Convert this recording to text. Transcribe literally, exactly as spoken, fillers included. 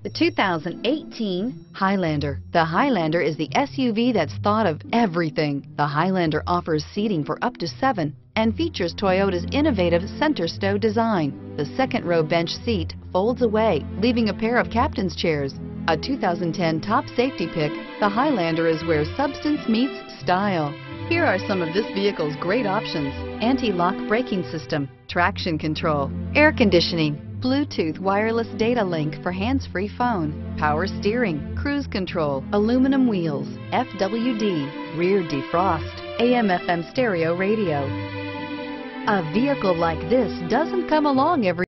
The two thousand eighteen Highlander. The Highlander is the S U V that's thought of everything. The Highlander offers seating for up to seven and features Toyota's innovative center stow design. The second row bench seat folds away, leaving a pair of captain's chairs. A two thousand ten top safety pick, the Highlander is where substance meets style. Here are some of this vehicle's great options: anti-lock braking system, traction control, air conditioning, Bluetooth wireless data link for hands-free phone, power steering, cruise control, aluminum wheels, F W D, rear defrost, A M F M stereo radio. A vehicle like this doesn't come along every